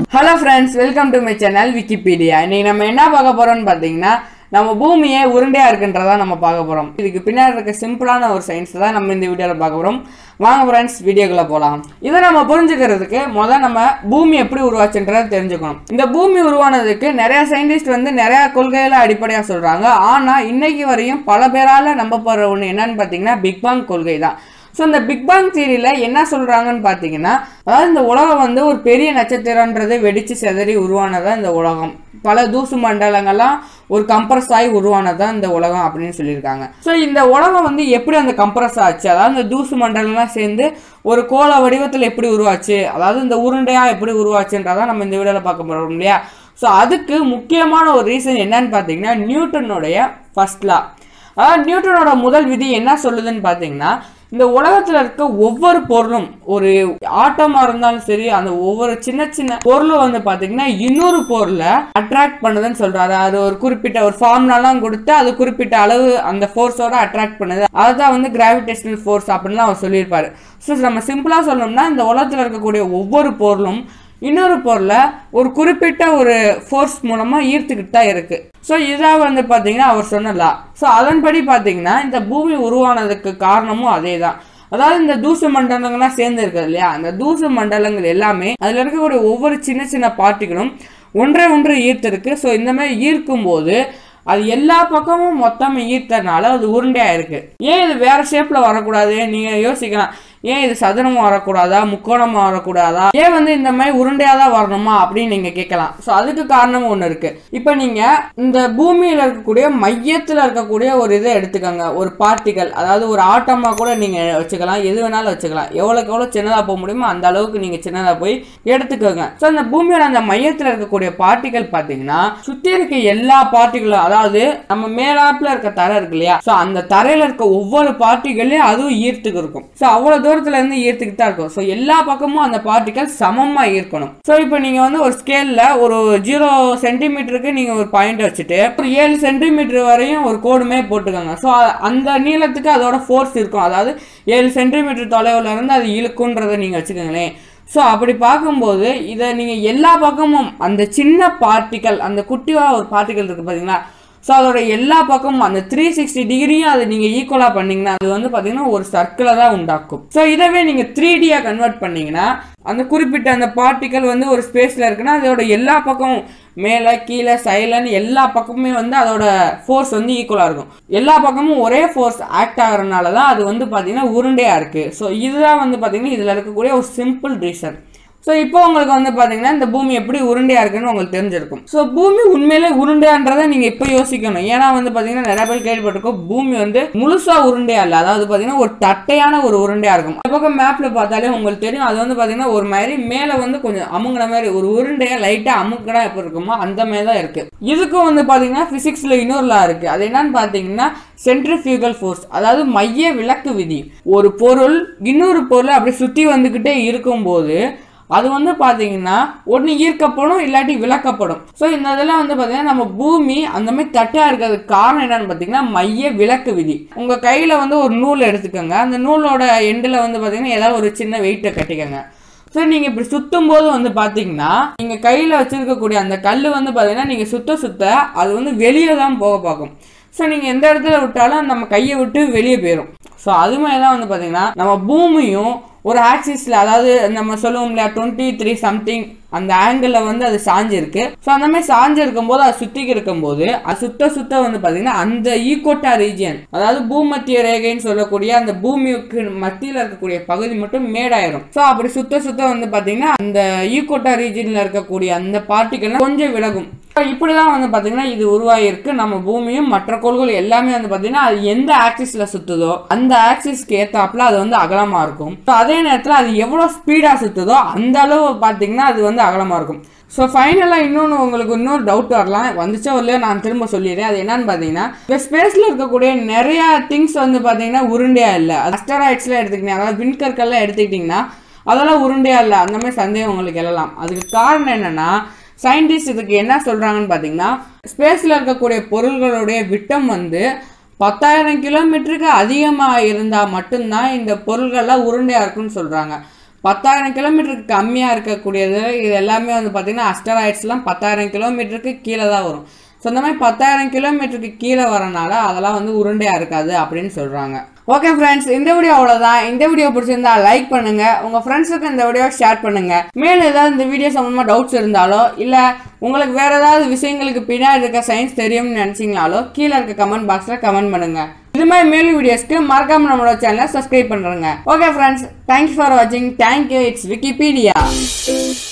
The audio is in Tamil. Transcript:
Hello friends, welcome to my channel Wikipedia. இன்னைக்கு நம்ம என்ன பார்க்க போறோம்னு பாத்தீங்கன்னா நம்ம பூமியே உருண்டையா இருக்குன்றத நம்ம பார்க்க போறோம். இதுக்கு பின்னாடி இருக்க சிம்பிளான ஒரு சயின்ஸ் தான் நம்ம இந்த வீடியோல பார்க்க போறோம். வாங்க फ्रेंड्स வீடியோக்குள்ள போலாம். இத நம்ம புரிஞ்சுக்கிறதுக்கு முதல்ல நம்ம பூமி எப்படி உருவாச்சுன்றதை தெரிஞ்சுக்கணும். இந்த பூமி உருவானதுக்கு நிறைய சயின்டிஸ்ட் நிறைய கொள்கைகளை அடிப்படையா சொல்றாங்க. ஆனா இன்னைக்கு வரையும் பல பேரால நம்பப்படுற ஒண்ணு என்னன்னு பாத்தீங்கன்னா பிக் பாங் கொள்கை தான். ஸோ இந்த பிக் பாங் தியரியில என்ன சொல்றாங்கன்னு பார்த்தீங்கன்னா, அதாவது இந்த உலகம் ஒரு பெரிய நட்சத்திரன்றதை வெடிச்சு செதறி உருவானதா இந்த உலகம். பல தூசு மண்டலங்கள்லாம் ஒரு கம்ப்ரஸ் ஆகி உருவானதான் இந்த உலகம் அப்படின்னு சொல்லியிருக்காங்க. ஸோ இந்த உலகம் எப்படி அந்த கம்ப்ரஸ் ஆச்சு, அதாவது இந்த தூசு மண்டலம்லாம் சேர்ந்து ஒரு கோள வடிவத்தில் எப்படி உருவாச்சு, அதாவது இந்த உருண்டையா எப்படி உருவாச்சுன்றதான் நம்ம இந்த வீடியோவில் பார்க்க போறோம் இல்லையா. ஸோ அதுக்கு முக்கியமான ஒரு ரீசன் என்னன்னு பார்த்தீங்கன்னா நியூட்டனுடைய ஃபர்ஸ்ட் லா. அதாவது நியூட்டனோட முதல் விதி என்ன சொல்லுதுன்னு பார்த்தீங்கன்னா, இந்த உலகத்துல இருக்க ஒவ்வொரு பொருளும் ஒரு ஆட்டமா இருந்தாலும் சரி, அந்த ஒவ்வொரு சின்ன சின்ன பொருளும் பாத்தீங்கன்னா இன்னொரு பொருளை அட்ராக்ட் பண்ணுதுன்னு சொல்றாரு. அது ஒரு குறிப்பிட்ட ஒரு ஃபார்முலாலாம் கொடுத்து அது குறிப்பிட்ட அளவு அந்த ஃபோர்ஸோட அட்ராக்ட் பண்ணுது. அதுதான் கிராவிடேஷனல் ஃபோர்ஸ் அப்படின்னு அவர் சொல்லியிருப்பாரு. ஸோ நம்ம சிம்பிளா சொல்லணும்னா இந்த உலகத்துல இருக்கக்கூடிய ஒவ்வொரு பொருளும் இன்னொரு பொருளை ஒரு குறிப்பிட்ட ஒரு ஃபோர்ஸ் மூலமா ஈர்த்துக்கிட்டு தான் இருக்கு. ஸோ இதான் பார்த்தீங்கன்னா அவர் சொன்னலாம். ஸோ அதன்படி பார்த்தீங்கன்னா இந்த பூமி உருவானதுக்கு காரணமும் அதே தான். அதாவது இந்த தூசு மண்டலங்கள்லாம் சேர்ந்து இருக்குது இல்லையா, அந்த தூசு மண்டலங்கள் எல்லாமே அதில் இருக்கக்கூடிய ஒவ்வொரு சின்ன சின்ன பார்ட்டிகளும் ஒன்று ஈர்த்திருக்கு. ஸோ இந்த மாதிரி ஈர்க்கும் போது அது எல்லா பக்கமும் மொத்தமாக ஈர்த்தனால அது உருண்டையா இருக்கு. ஏன் இது வேற ஷேப்ல வரக்கூடாது நீங்க யோசிக்கலாம். ஏன் இது சதுரமா வரக்கூடாதா, முக்கோணமா வரக்கூடாதா, ஏன் இந்த மாதிரி உருண்டையா தான் வரணுமா அப்படின்னு நீங்க கேட்கலாம். ஸோ அதுக்கு காரணமும் ஒன்று இருக்கு. இப்போ நீங்க இந்த பூமியில இருக்கக்கூடிய மையத்துல இருக்கக்கூடிய ஒரு இதை எடுத்துக்கோங்க, ஒரு பார்ட்டிகல், அதாவது ஒரு ஆட்டமா கூட நீங்க வச்சுக்கலாம், எது வேணாலும் வச்சுக்கலாம். எவ்வளவுக்கு எவ்வளவு சின்னதா போக முடியுமோ அந்த அளவுக்கு நீங்க சின்னதா போய் எடுத்துக்கோங்க. ஸோ அந்த பூமியோட அந்த மையத்துல இருக்கக்கூடிய பார்ட்டிகல் பாத்தீங்கன்னா சுத்தி இருக்க எல்லா பார்ட்டிகளும், அதாவது நம்ம மேலாப்புல இருக்க தரை இருக்கு இல்லையா, ஸோ அந்த தரையில இருக்க ஒவ்வொரு பார்ட்டிகளையும் அதுவும் ஈர்த்துக்கு இருக்கும். ஸோ அவ்வளவு தூரத்துல இருந்து ஈர்த்துக்கிட்டு தான் இருக்கும். ஸோ எல்லா பக்கமும் அந்த பார்ட்டிகல் சமமா ஈர்க்கணும். ஸோ இப்போ நீங்க ஒரு ஸ்கேல்ல ஒரு 0 சென்டிமீட்டருக்கு நீங்க ஒரு பாயிண்ட் வச்சுட்டு ஒரு 7 சென்டிமீட்டர் வரையும் ஒரு கோடுமே போட்டுக்கோங்க. ஸோ அந்த நீளத்துக்கு அதோட ஃபோர்ஸ் இருக்கும். அதாவது 7 சென்டிமீட்டர் தொலைவுல இருந்து அது இழுக்குன்றதை நீங்க வச்சுக்கோங்களேன். ஸோ அப்படி பார்க்கும்போது இதை நீங்க எல்லா பக்கமும் அந்த சின்ன பார்ட்டிகல், அந்த குட்டியா ஒரு பார்ட்டிகல் இருக்கு பாத்தீங்களா, ஸோ அதோட எல்லா பக்கமும் அந்த 360 டிகிரியும் அதை நீங்க ஈக்குவலா பண்ணீங்கன்னா அது பாத்தீங்கன்னா ஒரு சர்க்கிளை தான் உண்டாக்கும். ஸோ இதவே நீங்க 3D கன்வெர்ட் பண்ணீங்கன்னா அந்த குறிப்பிட்ட அந்த பார்ட்டிகல் ஒரு ஸ்பேஸ்ல இருக்குன்னா அதோட எல்லா பக்கமும் மேலே கீழே சைலன்னு எல்லா பக்கமுமே அதோட ஃபோர்ஸ் ஈக்குவலா இருக்கும். எல்லா பக்கமும் ஒரே ஃபோர்ஸ் ஆக்ட் ஆகுறதுனால தான் அது பாத்தீங்கன்னா உருண்டையா இருக்கு. ஸோ இதுதான் பாத்தீங்கன்னா இதுல இருக்கக்கூடிய ஒரு சிம்பிள் ரீசன். ஸோ இப்போ உங்களுக்கு பார்த்தீங்கன்னா இந்த பூமி எப்படி உருண்டையா இருக்குன்னு உங்களுக்கு தெரிஞ்சிருக்கும். ஸோ பூமி உண்மையிலே உருண்டையான்றதை நீங்க இப்போ யோசிக்கணும். ஏன்னா பார்த்தீங்கன்னா நிறைய பேர் கேள்விப்பட்டிருக்கோம் பூமி முழுசா உருண்டையா இல்லை, அதாவது பார்த்தீங்கன்னா ஒரு தட்டையான ஒரு உருண்டையா இருக்கும். இந்த பக்கம் மேப்ல பார்த்தாலே உங்களுக்கு தெரியும். அது பார்த்தீங்கன்னா ஒரு மாதிரி மேலே கொஞ்சம் அமுங்கின மாதிரி ஒரு உருண்டையா லைட்டா அமுக்கினா எப்படி இருக்குமோ அந்த மாதிரி தான் இருக்கு. இதுக்கும் பார்த்தீங்கன்னா பிசிக்ஸ்ல இன்னொரு லா இருக்கு. அது என்னன்னு பார்த்தீங்கன்னா சென்ட்ரிஃபியூகல் ஃபோர்ஸ், அதாவது மைய விலக்கு விதி. ஒரு பொருள் இன்னொரு பொருளை அப்படி சுத்தி வந்துகிட்டே இருக்கும்போது அது பாத்தீங்கன்னா ஒன்னு ஈர்க்கப்படும் இல்லாட்டி விலக்கப்படும். ஸோ இந்த இதெல்லாம் பாத்தீங்கன்னா நம்ம பூமி அந்த மாதிரி தட்டா இருக்கிறதுக்கு காரணம் என்னன்னு பாத்தீங்கன்னா மைய விலக்கு விதி. உங்க கையில ஒரு நூல் எடுத்துக்கோங்க, அந்த நூலோட எண்டில் பாத்தீங்கன்னா ஏதாவது ஒரு சின்ன வெயிட்டை கட்டிக்கோங்க. ஸோ நீங்க இப்படி சுத்தும் போது பாத்தீங்கன்னா நீங்க கையில வச்சிருக்கக்கூடிய அந்த கல் பாத்தீங்கன்னா நீங்க சுத்த அது வெளியே தான் போக பார்க்கும். ஸோ நீங்க எந்த இடத்துல விட்டாலும் நம்ம கையை விட்டு வெளியே போயிடும். ஸோ அது மாதிரி தான் பாத்தீங்கன்னா நம்ம பூமியும் ஒரு ஆக்சிஸ்ல, அதாவது நம்ம சொல்லுவோம் இல்லையா 23 சம்திங் அந்த ஆங்கிள் அது சாஞ்சிருக்கு. ஸோ அந்த மாதிரி சாஞ்சு இருக்கும் போது அது சுத்திக்கு இருக்கும் போது அது சுத்த பாத்தீங்கன்னா அந்த ஈகோட்டா ரீஜியன், அதாவது பூமத்திய ரேகைன்னு சொல்லக்கூடிய அந்த பூமிக்கு மத்தியில இருக்கக்கூடிய பகுதி மட்டும் மேடாயிரும். ஸோ அப்படி சுத்த பாத்தீங்கன்னா அந்த ஈகோட்டா ரீஜியன்ல இருக்கக்கூடிய அந்த பார்ட்டிகல் கொஞ்சம் விலகும். இப்படிதான் பாத்தீங்கன்னா இது உருவாயிருக்கு. நம்ம பூமியும் மற்ற கோள்கள் எல்லாமே பாத்தீங்கன்னா அது எந்த ஆக்சிஸ்ல சுத்துதோ அந்த ஆக்சிஸ்க்கு ஏத்தாப்புல அது அகலமா இருக்கும். அதே நேரத்துல அது எவ்வளவு ஸ்பீடா சுத்துதோ அந்த அளவு பாத்தீங்கன்னா அது அகலமா இருக்கும். ஸோ ஃபைனலாக உங்களுக்கு இன்னொரு டவுட் வரலாம், வந்துச்சோ இல்லையோ நான் திரும்ப சொல்லிடுறேன். அது என்னன்னு பார்த்தீங்கன்னா இந்த ஸ்பேஸில் இருக்கக்கூடிய நிறைய திங்ஸ் பார்த்தீங்கன்னா உருண்டையா இல்லை. அஸ்டராய்ட்ஸ்லாம் எடுத்துக்கிட்டீங்க, அதாவது விண்கற்கள்லாம் எடுத்துக்கிட்டிங்கன்னா அதெல்லாம் உருண்டையா இல்லை. அந்த மாதிரி சந்தேகம் உங்களுக்கு எழலாம். அதுக்கு காரணம் என்னன்னா சயின்டிஸ்ட் இதுக்கு என்ன சொல்றாங்கன்னு பார்த்தீங்கன்னா ஸ்பேஸில் இருக்கக்கூடிய பொருள்களுடைய விட்டம் 10,000 கிலோமீட்டருக்கு அதிகமாக இருந்தால் மட்டும்தான் இந்த பொருள்கள்லாம் உருண்டையா இருக்குன்னு சொல்றாங்க. 10,000 கிலோமீட்டருக்கு கம்மியாக இருக்கக்கூடியது இது எல்லாமே வந்து பார்த்தீங்கன்னா அஸ்டராய்ட்ஸ்லாம் 10,000 கிலோமீட்டருக்கு கீழே தான் வரும். ஸோ இந்த மாதிரி 10,000 கிலோமீட்டருக்கு கீழே வரனால அதெல்லாம் வந்து உருண்டையாக இருக்காது அப்படின்னு சொல்கிறாங்க. ஓகே ஃப்ரெண்ட்ஸ், இந்த வீடியோ அவ்வளோதான். இந்த வீடியோ பிடிச்சிருந்தா லைக் பண்ணுங்க, உங்கள் ஃப்ரெண்ட்ஸுக்கு இந்த வீடியோ ஷேர் பண்ணுங்க. மேலும் ஏதாவது இந்த வீடியோ சம்மந்தமாக டவுட்ஸ் இருந்தாலோ இல்லை உங்களுக்கு வேறு ஏதாவது விஷயங்களுக்கு பின்னாடி இருக்க சயின்ஸ் தெரியும்னு நினச்சிங்கனாலோ கீழே இருக்க கமெண்ட் பாக்ஸில் கமெண்ட் பண்ணுங்க. இது மாதிரி மேலும் வீடியோஸ்க்கு மறக்காம நம்மளோட சேனலை சப்ஸ்கிரைப் பண்ணுறேங்க. ஓகே ஃப்ரெண்ட்ஸ், தேங்க்ஸ் ஃபார் வாட்சிங். தேங்க்யூ. It's Wikipedia.